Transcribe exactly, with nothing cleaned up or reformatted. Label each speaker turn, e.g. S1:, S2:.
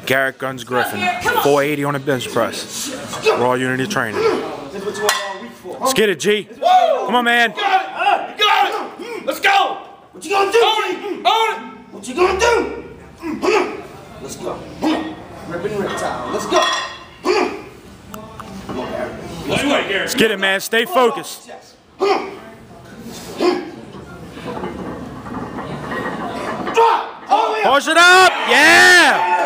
S1: Garrett Gunz Griffin, four eighty on a bench press. Raw Unity training. Let's get it, G. Come on, man.
S2: You got it. You got it. Let's go.
S3: What you gonna do?
S2: Own it. Own it.
S3: What you gonna do? Let's go. Rip and reptile. Let's go. Come on, Garrett.
S2: Let's go, Garrett.
S1: Let's get it, man. Stay focused. Push it up. Yeah.